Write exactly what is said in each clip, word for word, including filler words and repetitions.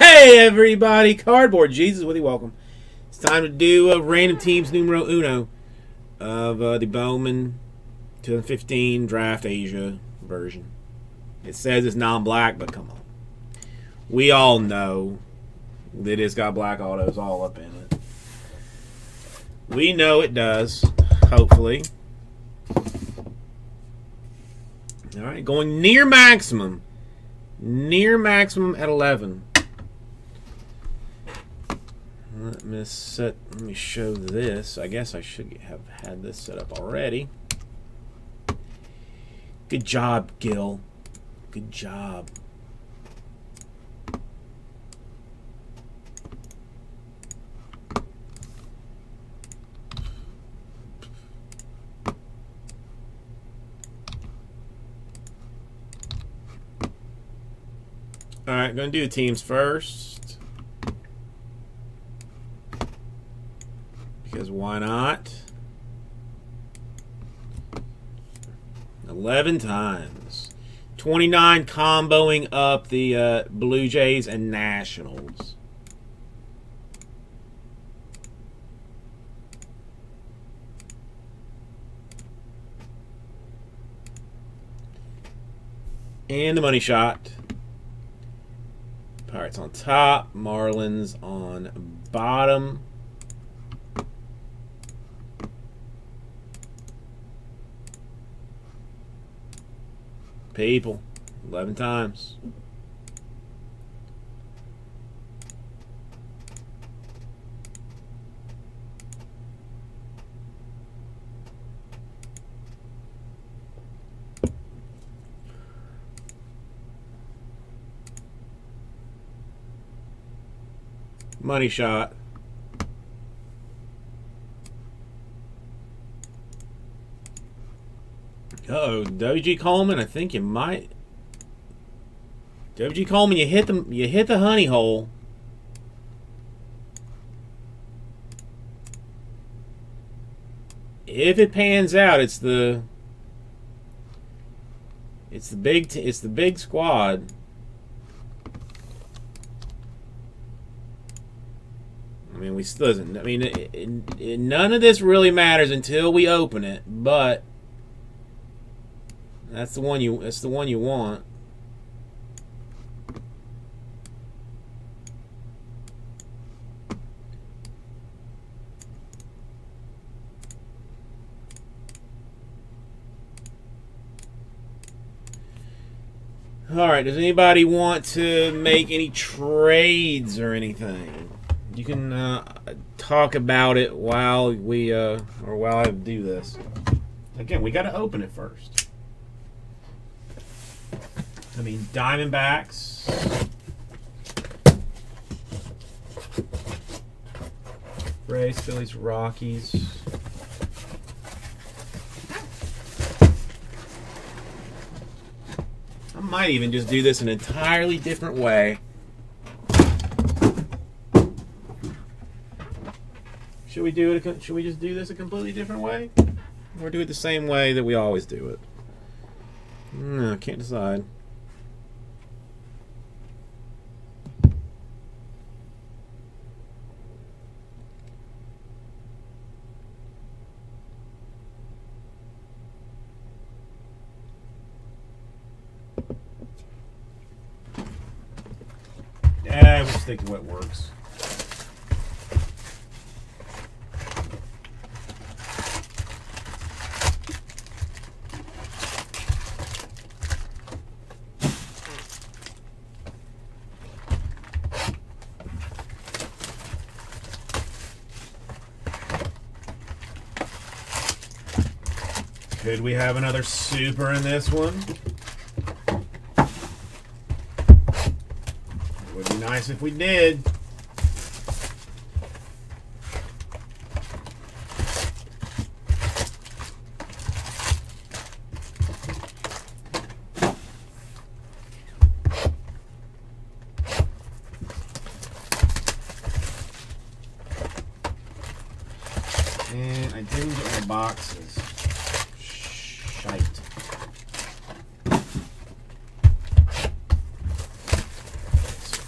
Hey everybody, Cardboard Jesus with you. Welcome. It's time to do a random teams numero uno of uh, the Bowman twenty fifteen Draft Asia version. It says it's non-black, but come on. We all know that it's got black autos all up in it. We know it does, hopefully. Alright, going near maximum. Near maximum at eleven. Let me set. Let me show this. I guess I should have had this set up already. Good job, Gil. Good job. All right, going to do the teams first. Because why not? eleven times. twenty-nine comboing up the uh, Blue Jays and Nationals. And the money shot. Pirates on top, Marlins on bottom. People, eleven times. Money shot. Uh-oh, W G Coleman, I think you might. W G Coleman, you hit the you hit the honey hole. If it pans out, it's the it's the big t it's the big squad. I mean, we still doesn't. I mean, it, it, it, none of this really matters until we open it, but. That's the one you. That's the one you want. All right. Does anybody want to make any trades or anything? You can uh, talk about it while we uh, or while I do this. Again, we got to open it first. I mean, Diamondbacks. Rays, Phillies, Rockies. I might even just do this an entirely different way. Should we do it? A, should we just do this a completely different way, or do it the same way that we always do it? No, I can't decide. Yeah, we'll stick to what works. Could we have another super in this one? It would be nice if we did. And I didn't get my boxes. Shite.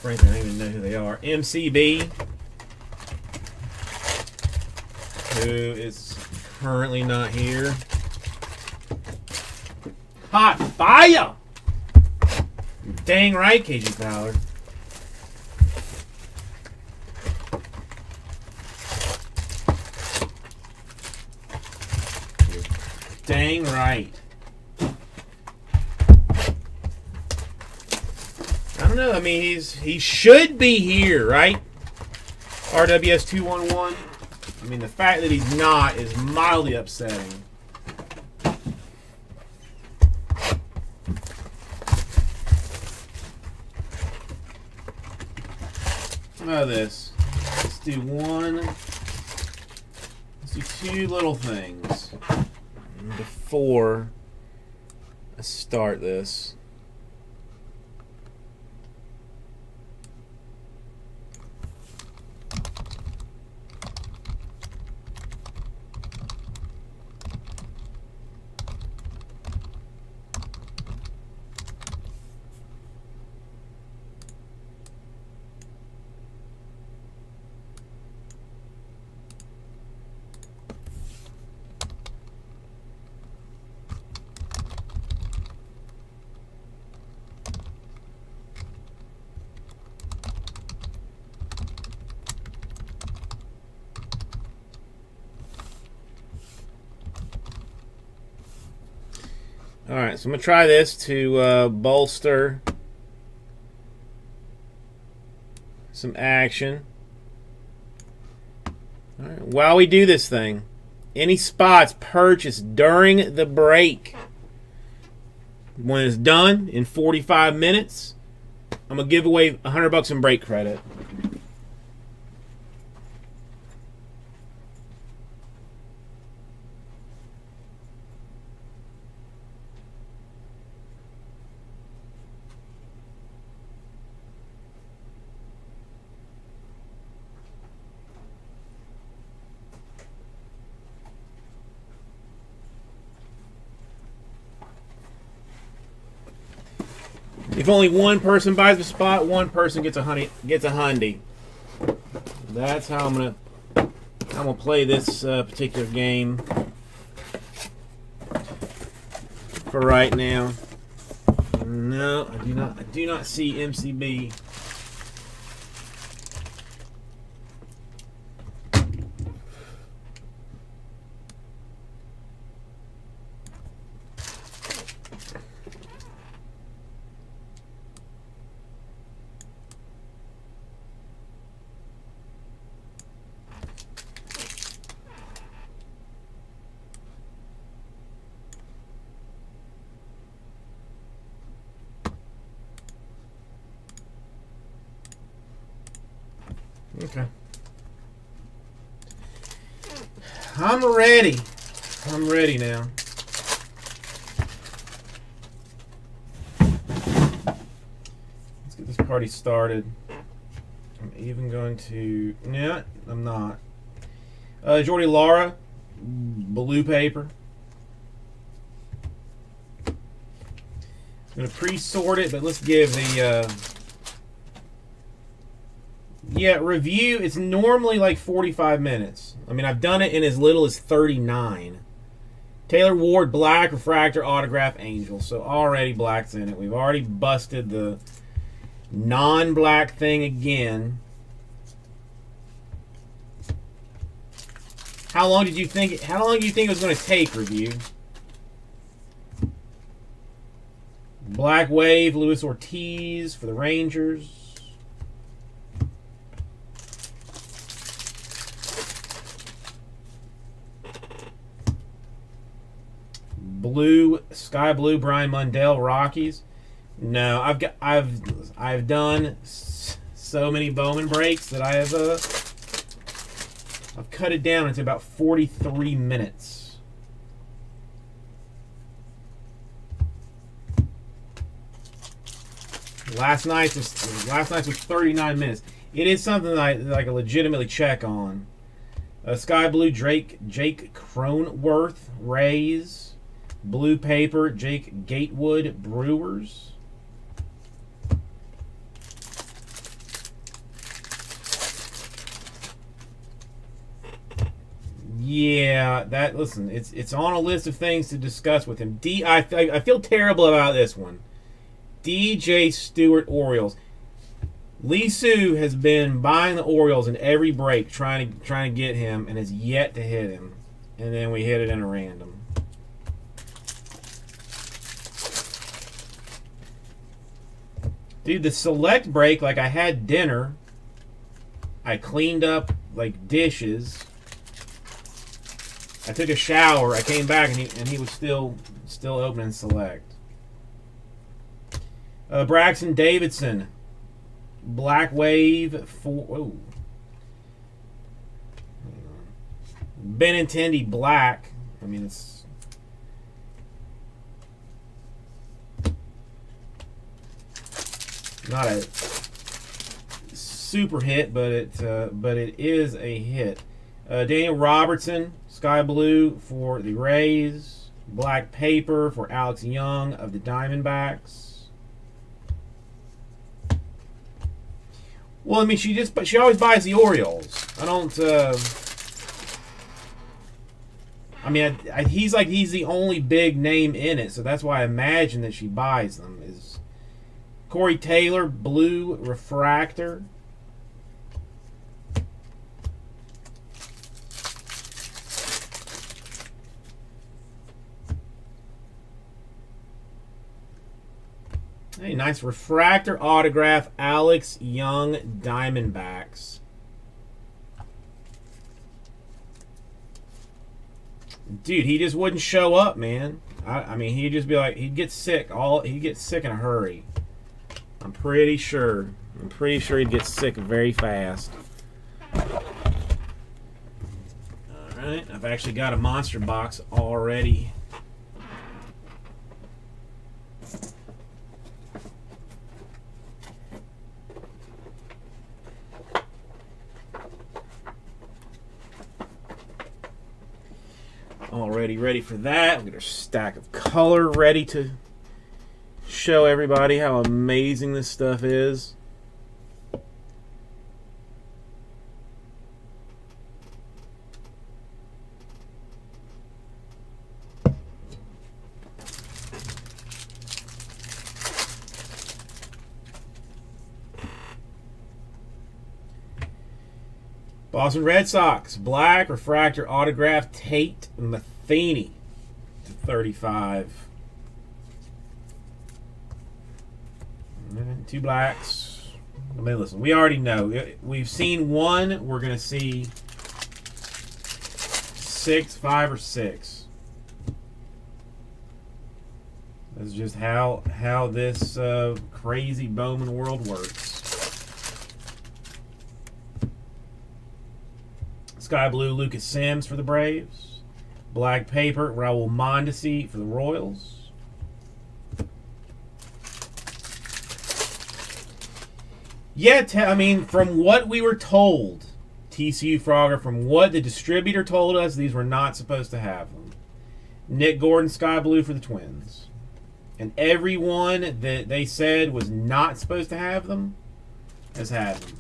frankly, I don't even know who they are. M C B, who is currently not here. Hot fire! Dang right, K G Fowler. Dang right. I don't know. I mean, he's he should be here, right? R W S two one one. I mean, the fact that he's not is mildly upsetting. How about this? Let's do one. Let's do two little things before I start this. Alright, so I'm going to try this to uh, bolster some action. All right, while we do this thing, any spots purchased during the break, when it's done in forty-five minutes, I'm going to give away one hundred bucks in break credit. If only one person buys the spot, one person gets a honey gets a hundy. That's how I'm gonna I'm gonna play this uh, particular game for right now. No, I do not. I do not see M C B. Okay. I'm ready. I'm ready now. Let's get this party started. I'm even going to... No, I'm not. Uh, Jordy Lara, blue paper. I'm going to pre-sort it, but let's give the... Uh, Yeah, review, it's normally like forty-five minutes. I mean, I've done it in as little as thirty-nine. Taylor Ward, black, refractor, autograph, angel. So already black's in it. We've already busted the non-black thing again. How long did you think, how long do you think it was going to take, review? Black Wave, Luis Ortiz for the Rangers. Blue, sky blue, Brian Mundell, Rockies. No, I've got, I've, I've done so many Bowman breaks that I have, uh, I've cut it down into about forty-three minutes. Last night's was, last night's was thirty-nine minutes. It is something that I, that I can legitimately check on. Uh, sky blue, Drake, Jake Cronenworth, Rays. Blue paper, Jake Gatewood, Brewers. Yeah, that listen, it's it's on a list of things to discuss with him. D, I, I feel terrible about this one. D J Stewart Orioles. Lee Sue has been buying the Orioles in every break, trying to trying to get him, and has yet to hit him. And then we hit it in a random. Dude, the select break, like I had dinner. I cleaned up like dishes. I took a shower. I came back and he and he was still still open and select. Uh, Braxton Davidson, Black Wave for oh. Benintendi Black. I mean it's not a super hit, but it uh, but it is a hit. Uh, Daniel Robertson, Sky Blue for the Rays. Black Paper for Alex Young of the Diamondbacks. Well, I mean, she just but she always buys the Orioles. I don't. Uh, I mean, I, I, he's like he's the only big name in it, so that's why I imagine that she buys them. Is Corey Taylor, Blue Refractor. Hey, nice refractor autograph, Alex Young, Diamondbacks. Dude, he just wouldn't show up, man. I, I mean, he'd just be like, he'd get sick. All he'd get sick in a hurry. I'm pretty sure. I'm pretty sure he'd get sick very fast. All right, I've actually got a monster box already. Already ready for that. We've got our stack of color ready to show everybody how amazing this stuff is. Boston Red Sox, black refractor autograph, Tate Matheny to thirty-five. Two blacks. I mean, listen, we already know. We've seen one. We're going to see six, five, or six. That's just how how this uh, crazy Bowman world works. Sky Blue, Lucas Sims for the Braves. Black Paper, Raul Mondesi for the Royals. Yeah, I mean, from what we were told, T C U Frogger, from what the distributor told us, these were not supposed to have them. Nick Gordon, Sky Blue for the Twins. And everyone that they said was not supposed to have them has had them.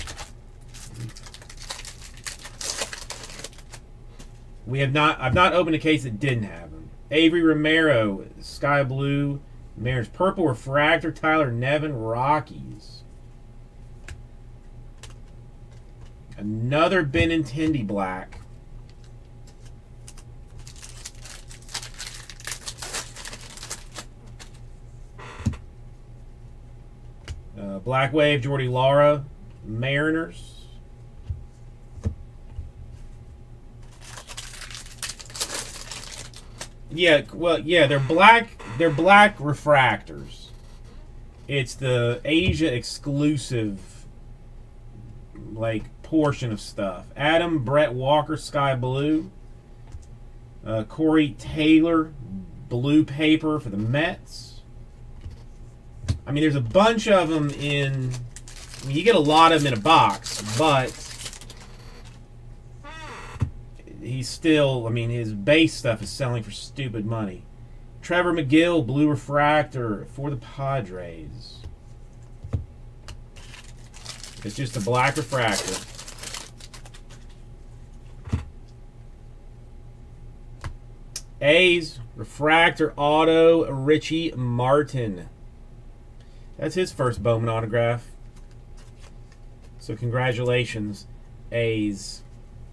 We have not. I've not opened a case that didn't have them. Avery Romero, Sky Blue, Mariners Purple Refractor, Tyler Nevin, Rockies. Another Benintendi Black. Uh, Black Wave, Jordy Lara, Mariners. Yeah, well, yeah, they're black. They're black refractors. It's the Asia exclusive, like, portion of stuff. Adam Brett Walker, Sky Blue. Uh, Corey Taylor, Blue Paper for the Mets. I mean, there's a bunch of them in. I mean, you get a lot of them in a box, but he's still, I mean, his base stuff is selling for stupid money. Trevor McGill, Blue Refractor for the Padres. It's just a black refractor. A's, refractor auto, Richie Martin. That's his first Bowman autograph. So congratulations, A's.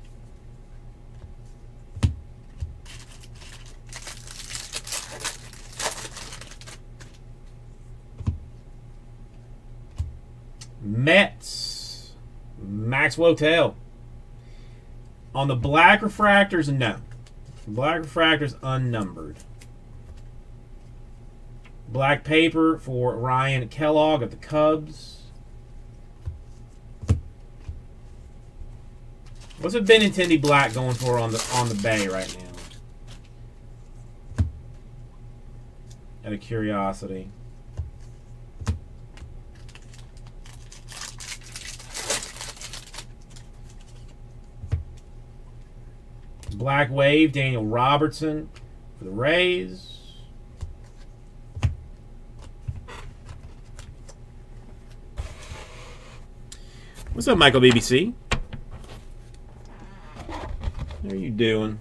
Mets, Max Wotel. On the black refractors, no. Black refractors unnumbered. Black paper for Ryan Kellogg of the Cubs. What's a Benintendi black going for on the on the Bay right now? Out of curiosity. Black Wave, Daniel Robertson for the Rays. What's up, Michael B B C? How are you doing?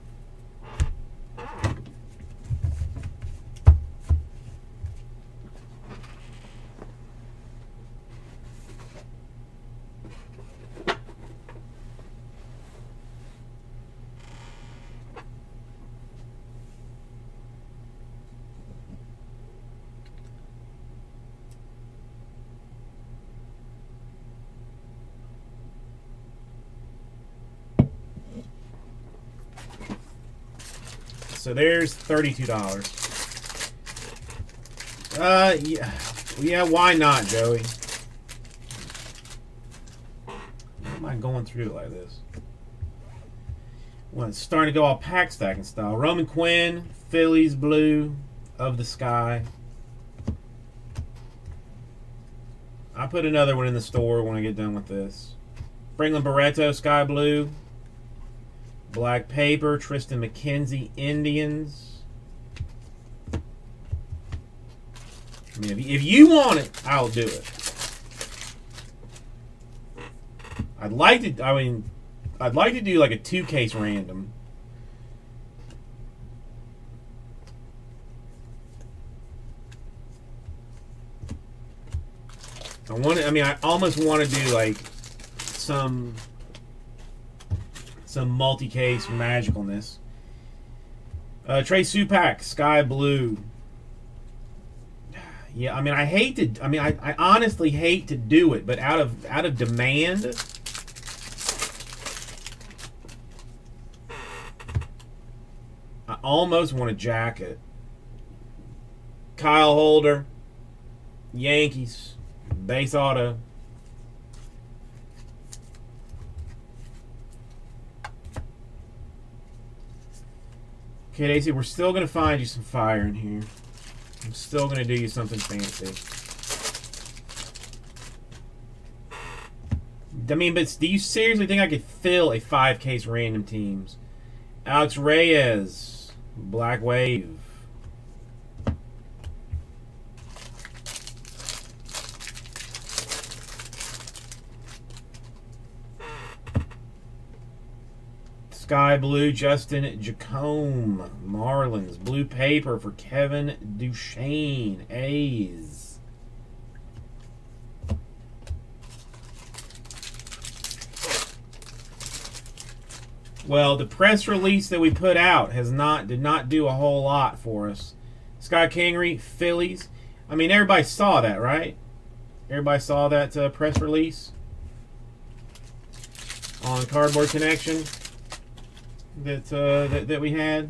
So there's thirty-two dollars. Uh, yeah, yeah. Why not, Joey? Why am I going through it like this? Well, it's starting to go all pack stacking style. Roman Quinn, Phillies blue of the sky. I put another one in the store when I get done with this. Franklin Barreto, sky blue. Black paper, Tristan McKenzie, Indians. I mean, if you, if you want it, I'll do it. I'd like to. I mean, I'd like to do like a two-case random. I want. I mean, I almost want to do like some. Some multi-case magicalness. Uh, Trey Supak, sky blue. Yeah, I mean, I hate to. I mean, I, I honestly hate to do it, but out of out of demand, I almost want a jacket. Kyle Holder, Yankees, base auto. Okay, Daisy, we're still going to find you some fire in here. I'm still going to do you something fancy. I mean, but do you seriously think I could fill a five-case random teams? Alex Reyes, Black Wave. Sky blue, Justin Jacome, Marlins. Blue paper for Kevin Duchesne, A's. Well, the press release that we put out has not did not do a whole lot for us. Scott Kingery, Phillies. I mean, everybody saw that, right? Everybody saw that uh, press release on Cardboard Connection. That, uh, that that we had.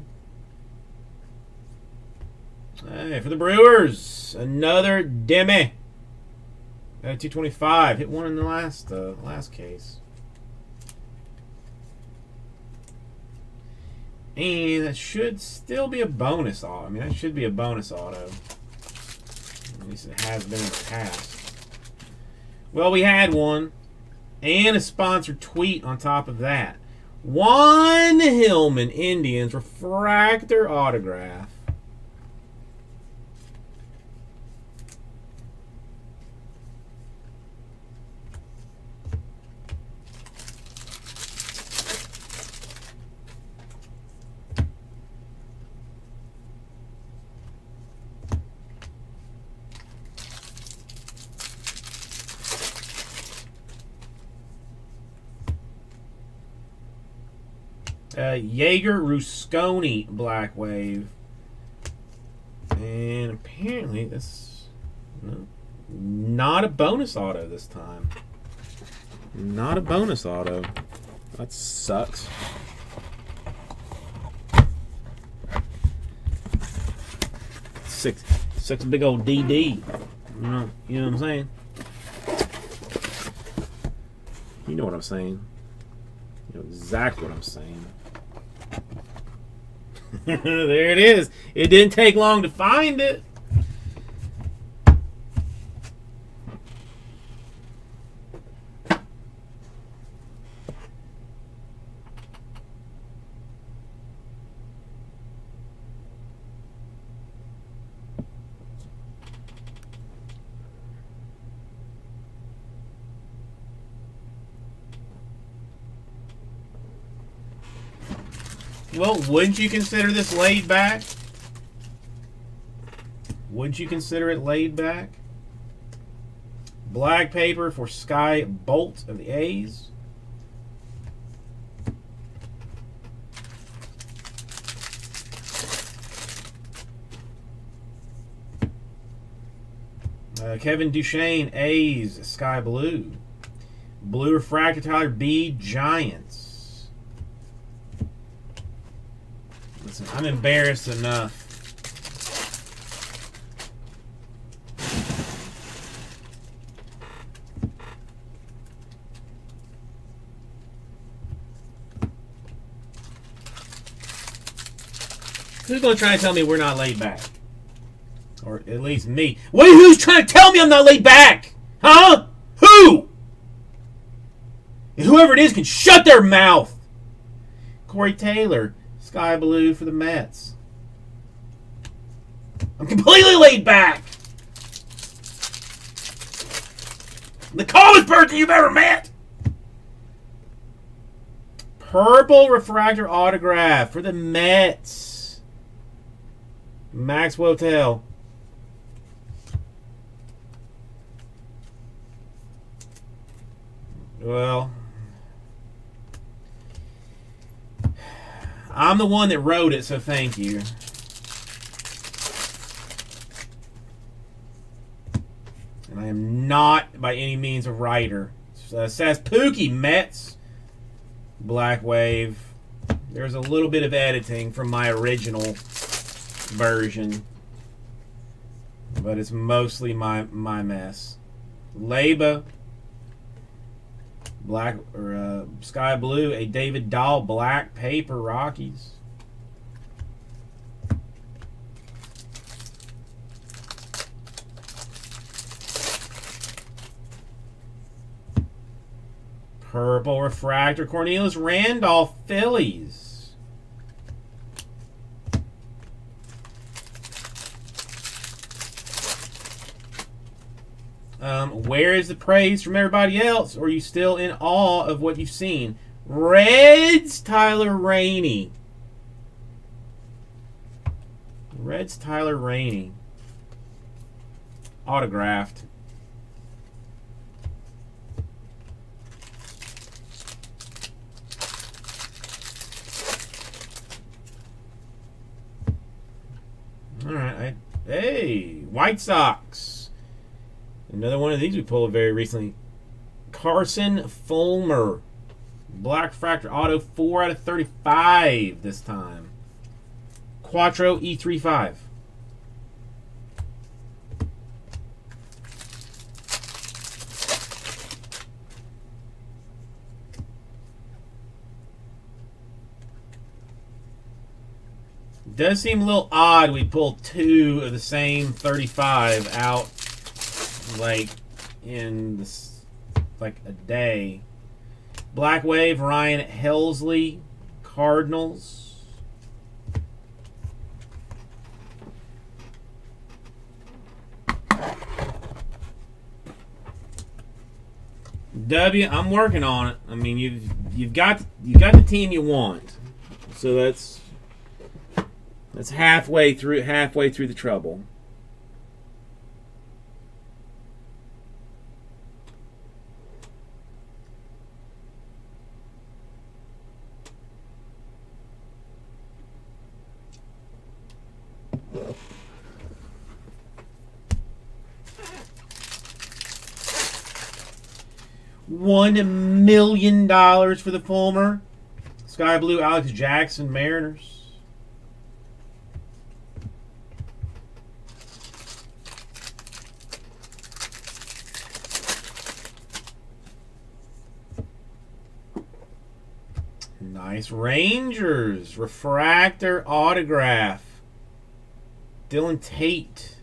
Hey, for the Brewers, another Demi. Uh, two twenty-five. Hit one in the last uh, last case. And that should still be a bonus auto. I mean, that should be a bonus auto. At least it has been in the past. Well, we had one. And a sponsored tweet on top of that. Juan Hillman, Indians, refractor autograph. Uh, Jaeger Rusconi Black Wave. And apparently this no, not a bonus auto this time. Not a bonus auto. That sucks. Six six big old D D. You know, you know what I'm saying? You know what I'm saying. You know exactly what I'm saying. There it is. It didn't take long to find it. Well, wouldn't you consider this laid back? Would you consider it laid back? Black paper for Sky Bolt of the A's. Uh, Kevin Duchesne, A's, Sky Blue. Blue Refractor, Tyler B, Giants. Listen, I'm embarrassed enough. Who's going to try to tell me we're not laid back? Or at least me. Wait, who's trying to tell me I'm not laid back? Huh? Who? And whoever it is can shut their mouth. Corey Taylor, Sky Blue for the Mets. I'm completely laid back. The calmest person you've ever met. Purple Refractor Autograph for the Mets. Max Wotel. Well, I'm the one that wrote it, so thank you. And I am not by any means a writer. Uh, says Pookie Mets Black Wave. There's a little bit of editing from my original version, but it's mostly my my mess. Leba Black or uh, Sky Blue, a David Dahl Black Paper Rockies. Purple Refractor Cornelius Randolph Phillies. Um, where is the praise from everybody else? Or are you still in awe of what you've seen? Reds, Tyler Rainey. Reds, Tyler Rainey. Autographed. All right. I, hey, White Sox. Another one of these we pulled very recently. Carson Fulmer. Black Refractor Auto, four out of thirty-five this time. Quattro E thirty-five. Does seem a little odd we pulled two of the same thirty-five out like in this, like a day. Black Wave, Ryan Helsley, Cardinals. W, I'm working on it. I mean, you've you've got you got the team you want, so that's that's halfway through halfway through the trouble. One million dollars for the Fulmer. Sky Blue Alex Jackson, Mariners. Nice. Rangers. Refractor autograph. Dylan Tate.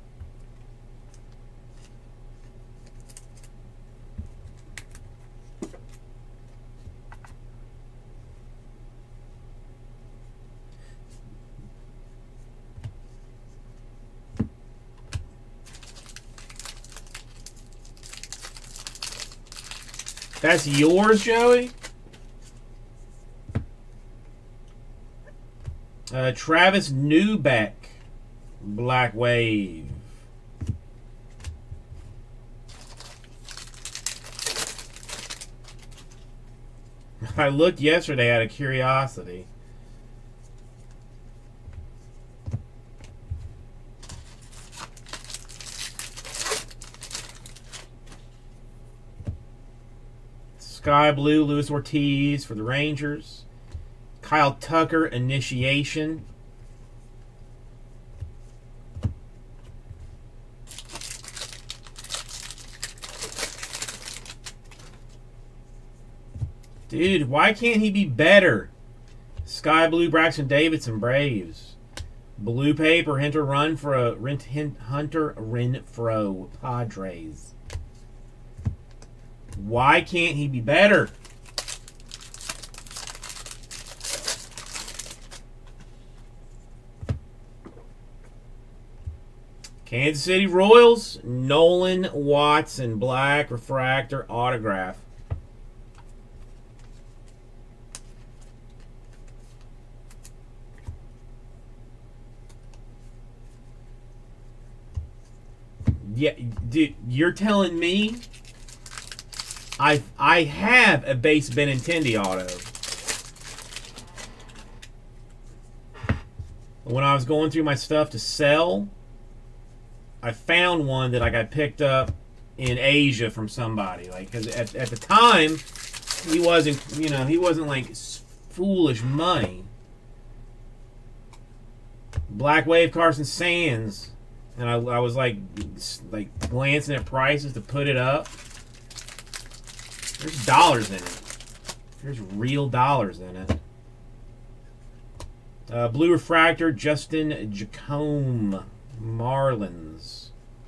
That's yours, Joey? Uh, Travis Newbeck, Black Wave. I looked yesterday out of curiosity. Sky Blue, Luis Ortiz for the Rangers. Kyle Tucker, Initiation. Dude, why can't he be better? Sky Blue, Braxton Davidson, Braves. Blue Paper, Hunter Run for a Hunter Renfroe, Padres. Why can't he be better? Kansas City Royals, Nolan Watson, Black Refractor Autograph. Yeah, dude, you're telling me I I have a base Benintendi auto. When I was going through my stuff to sell, I found one that I got picked up in Asia from somebody. Like, cause at at the time, he wasn't, you know, he wasn't like foolish money. Black Wave Carson Sands, and I I was like like glancing at prices to put it up. There's dollars in it. There's real dollars in it. Uh, Blue Refractor, Justin Jacome, Marlins.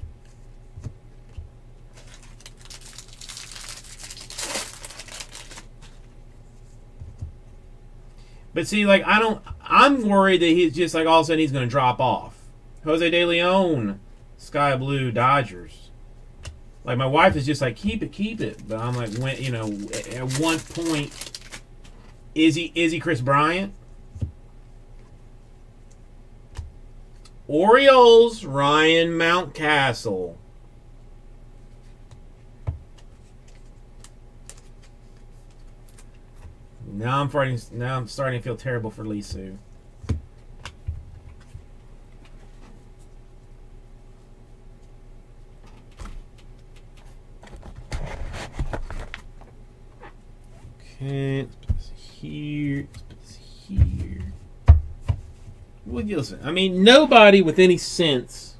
But see, like, I don't, I'm worried that he's just like all of a sudden he's going to drop off. Jose De Leon, Sky Blue, Dodgers. Like, my wife is just like, keep it, keep it. But I'm like, when, you know, at one point, is he, is he Chris Bryant? Orioles, Ryan Mountcastle. Now I'm starting. Now I'm starting to feel terrible for Lee Sue. Okay, let's put this here. Let's put this here. Well, listen. I mean, nobody with any sense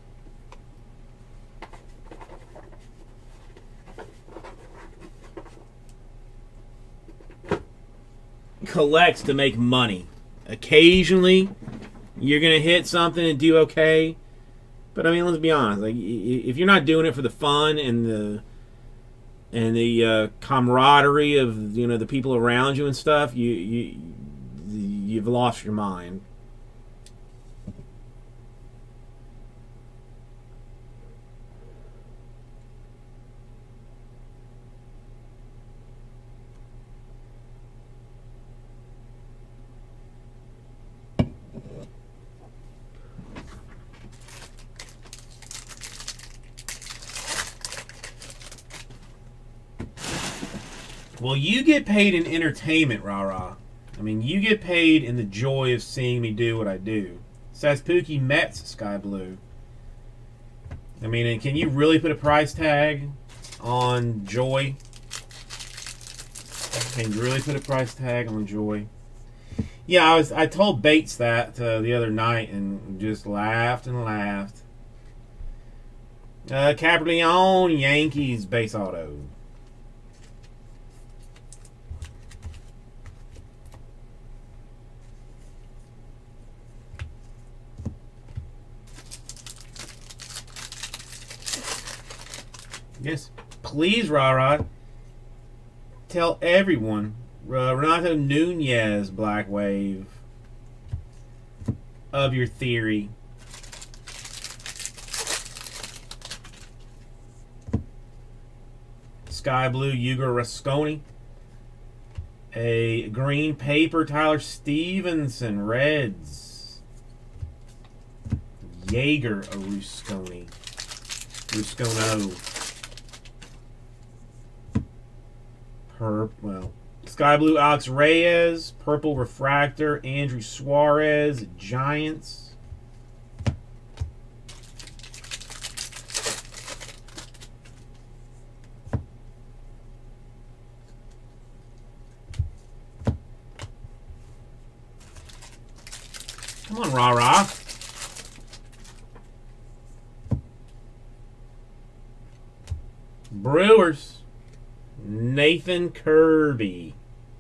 collects to make money. Occasionally, you're gonna hit something and do okay, but I mean, let's be honest. Like, if you're not doing it for the fun and the and the uh, camaraderie of, you know, the people around you and stuff, you you you've lost your mind. Well, you get paid in entertainment, rah-rah. I mean, you get paid in the joy of seeing me do what I do. Saspuki Mets, Sky Blue. I mean, and can you really put a price tag on joy? Can you really put a price tag on Joy? Yeah, I was. I told Bates that uh, the other night and just laughed and laughed. Uh, Caprileon, Yankees base auto. Yes, please, Rod. Tell everyone. Uh, Renato Nunez, Black Wave. Of your theory. Sky Blue, Hugo Rasconi. A green paper, Tyler Stevenson, Reds. Jaeger, a Rusconi. Ruscono. Per, well, Sky Blue, Alex Reyes. Purple Refractor, Andrew Suarez, Giants. Come on, rah-rah. Brewers. Nathan Kirby.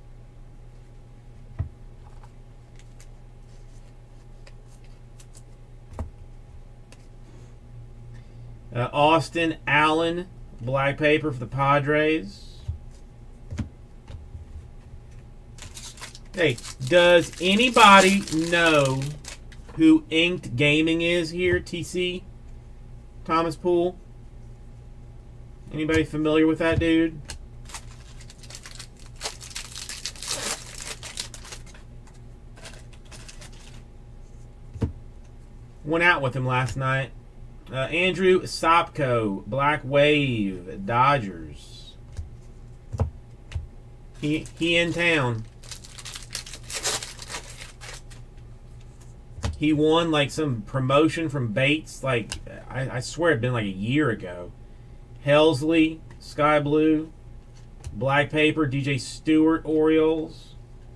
Uh, Austin Allen, black paper for the Padres. Hey, does anybody know who Inked Gaming is here, T C? Thomas Poole? Anybody familiar with that dude? Went out with him last night. Uh, Andrew Sopko, Black Wave, Dodgers. He he in town. He won like some promotion from Bates. Like I, I swear it'd been like a year ago. Helsley, Sky Blue, Black Paper, D J Stewart, Orioles.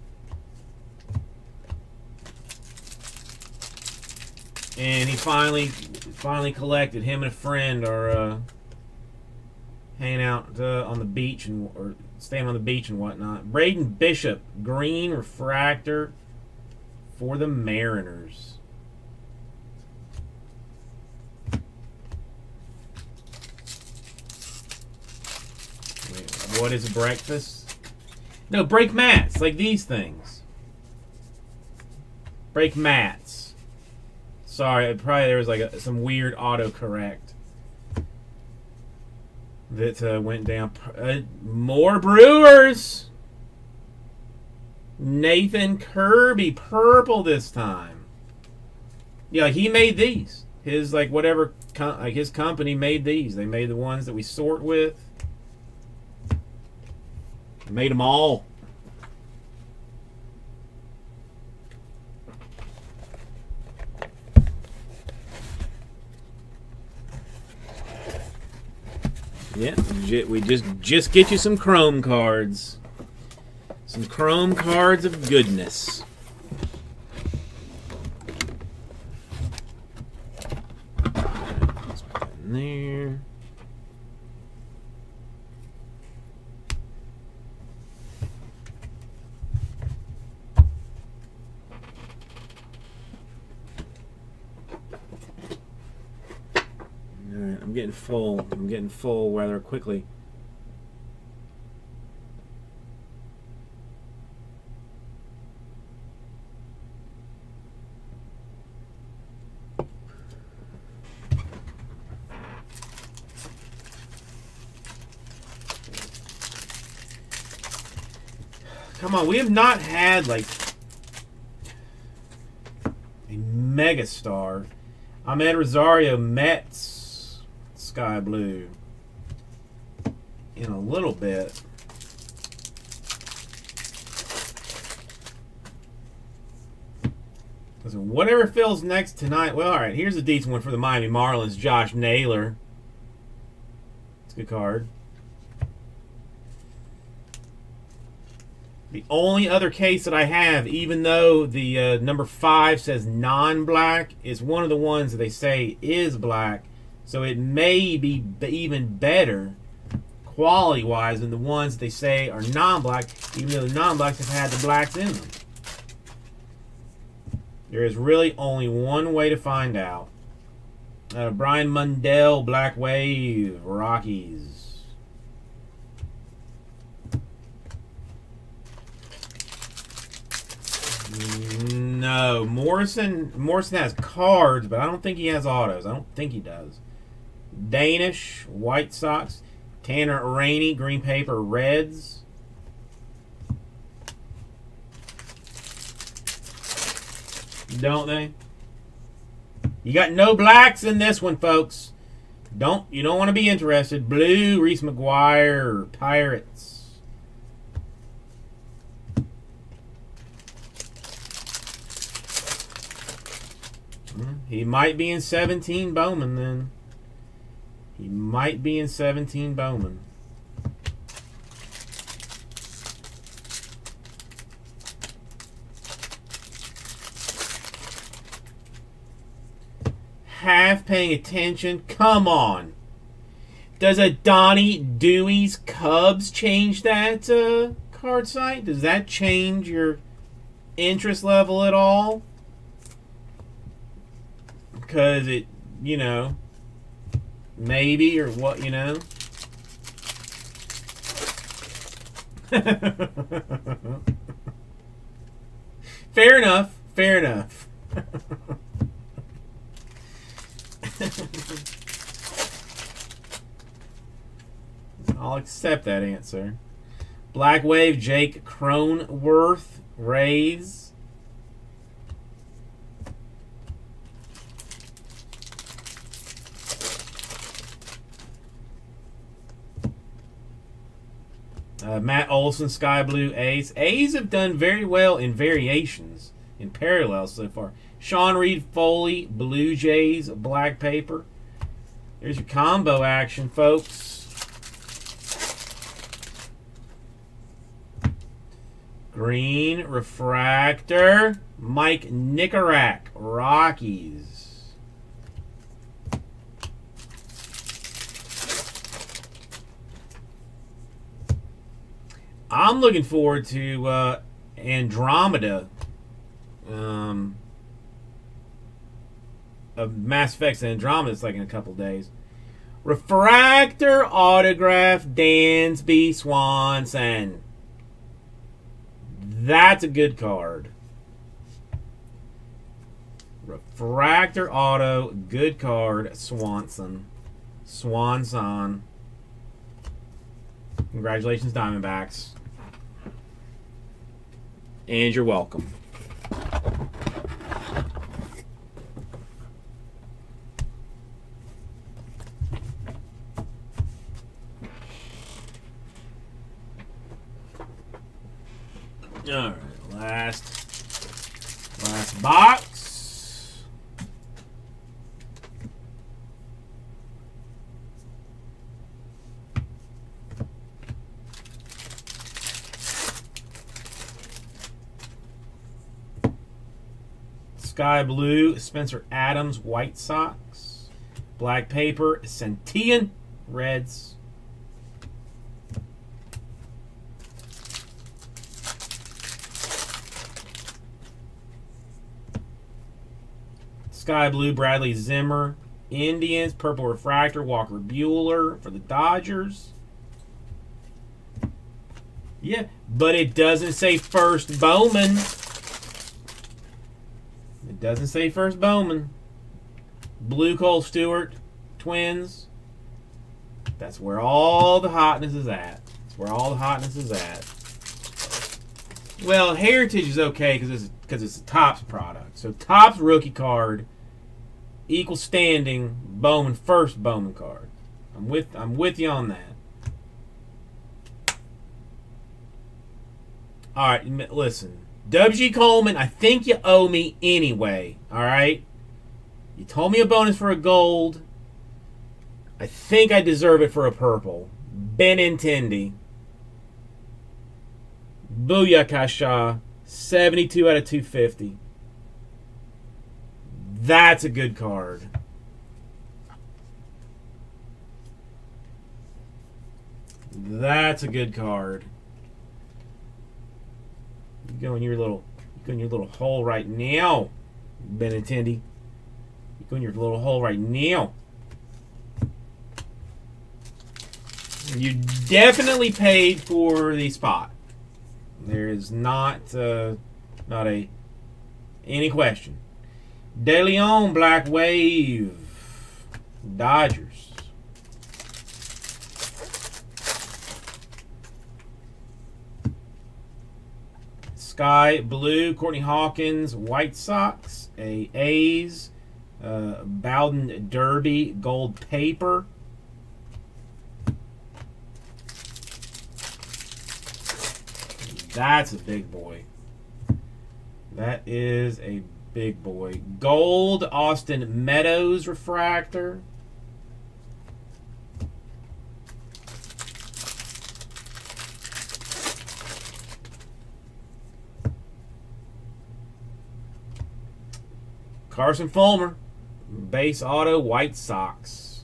And he finally, finally collected. Him and a friend are uh, hanging out uh, on the beach and or staying on the beach and whatnot. Braden Bishop, green refractor for the Mariners. Wait, what is breakfast? No, break mats like these things. Break mats. Sorry, probably there was like a, some weird autocorrect that uh, went down. Uh, more Brewers. Nathan Kirby, purple this time. Yeah, he made these. His like whatever, like his company made these. They made the ones that we sort with. Made them all. Yeah, we just just get you some Chrome cards. Some Chrome cards of goodness. Let's put that in there. Alright, I'm getting full. I'm getting full rather quickly. Come on, we have not had like a megastar. Ahmed Rosario, Mets, Sky Blue. In a little bit. Listen, whatever fills next tonight. Well, all right. Here's a decent one for the Miami Marlins. Josh Naylor. It's a good card. The only other case that I have, even though the uh, number five says non-black, is one of the ones that they say is black. So it may be even better quality-wise than the ones that they say are non-black, even though the non-blacks have had the blacks in them. There is really only one way to find out. Uh, Brian Mundell, Black Wave, Rockies. No, Morrison. Morrison has cards, but I don't think he has autos. I don't think he does. Danish, White Sox, Tanner Rainey, green paper, Reds. Don't they? You got no blacks in this one, folks. Don't you don't want to be interested. Blue, Reese McGuire, Pirates. He might be in seventeen Bowman then. He might be in seventeen Bowman. Half paying attention? Come on. Does a Donnie Dewey's Cubs change that uh, card site? Does that change your interest level at all? Because it, you know, maybe or what, you know. Fair enough. Fair enough. I'll accept that answer. Black Wave, Jake Cronenworth, Rays. Uh, Matt Olson, Sky Blue, A's. A's have done very well in variations, in parallels so far. Sean Reed, Foley, Blue Jays, Black Paper. There's your combo action, folks. Green, Refractor, Mike Nicorak, Rockies. I'm looking forward to uh, Andromeda um, of Mass Effect Andromeda. It's like in a couple days. Refractor autograph Dansby Swanson. That's a good card. Refractor auto, good card, Swanson. Swanson. Congratulations, Diamondbacks. And you're welcome. All right, last, last box. Sky Blue, Spencer Adams, White Sox. Black Paper, Santillan, Reds. Sky Blue, Bradley Zimmer, Indians. Purple Refractor, Walker Buehler for the Dodgers. Yeah, but it doesn't say first Bowman. It doesn't say first Bowman. Blue Cole Stewart, Twins. That's where all the hotness is at. That's where all the hotness is at. Well, Heritage is okay because it's because it's a Topps product. So Topps rookie card equal standing Bowman first Bowman card. I'm with I'm with you on that. All right, listen. W G Coleman, I think you owe me anyway, all right? You told me a bonus for a gold. I think I deserve it for a purple. Benintendi. Booyakasha, seventy-two out of two fifty. That's a good card. That's a good card. You go in your little, you go in your little hole right now, Benintendi. You go in your little hole right now. You definitely paid for the spot. There is not, uh, not a any question. De Leon, Black Wave, Dodgers. Sky Blue, Courtney Hawkins, White Sox, a A's, uh, Bowden Derby, Gold Paper. That's a big boy. That is a big boy. Gold Austin Meadows refractor. Carson Fulmer, base auto, White Sox.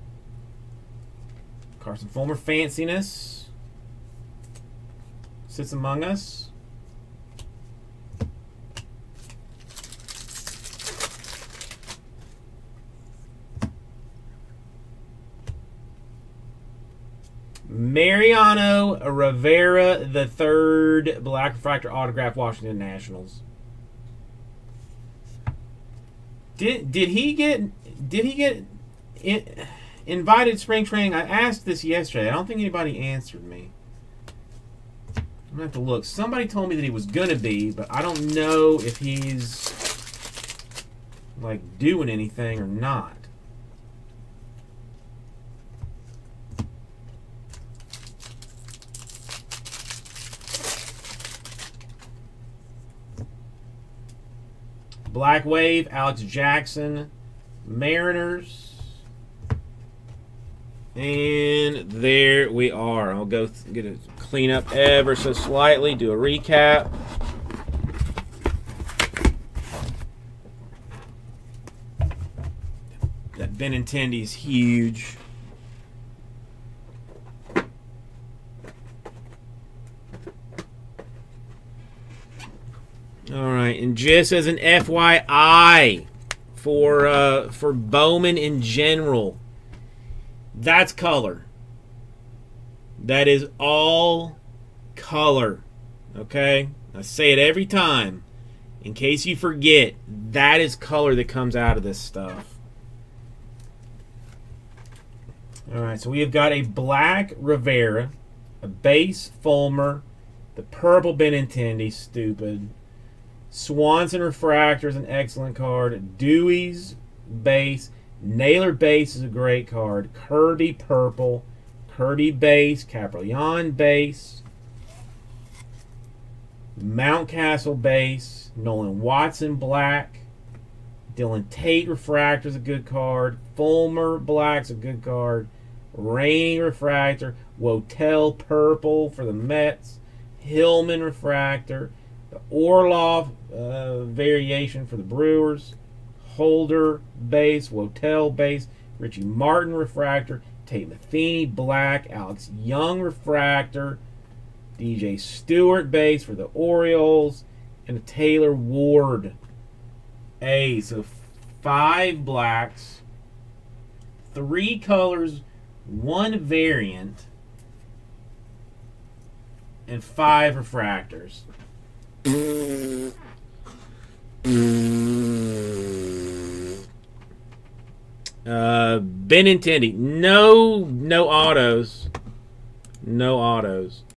Carson Fulmer fanciness sits among us. Mariano Rivera the third, black refractor autograph, Washington Nationals. Did did he get did he get in, invited to spring training? I asked this yesterday. I don't think anybody answered me. I'm gonna have to look. Somebody told me that he was gonna be, but I don't know if he's like doing anything or not. Black Wave, Alex Jackson, Mariners. And there we are. I'll go get a clean up ever so slightly, do a recap. That Benintendi is huge. All right, and just as an F Y I for uh, for Bowman in general, that's color. That is all color. Okay, I say it every time. In case you forget, that is color that comes out of this stuff. All right, so we have got a black Rivera, a base Fulmer, the purple Benintendi, stupid. Swanson Refractor is an excellent card. Dewey's base. Naylor base is a great card. Kirby purple. Kirby base. Caprillon base. Mountcastle base. Nolan Watson black. Dylan Tate Refractor is a good card. Fulmer black's a good card. Rainey Refractor. Wotel purple for the Mets. Hillman Refractor. The Orlov uh, variation for the Brewers. Holder base. Wotel base. Richie Martin refractor. Tate Matheny black. Alex Young refractor. D J Stewart base for the Orioles. And a Taylor Ward A. So five blacks. Three colors. One variant. And five refractors. Uh, Benintendi. No, no autos. No autos.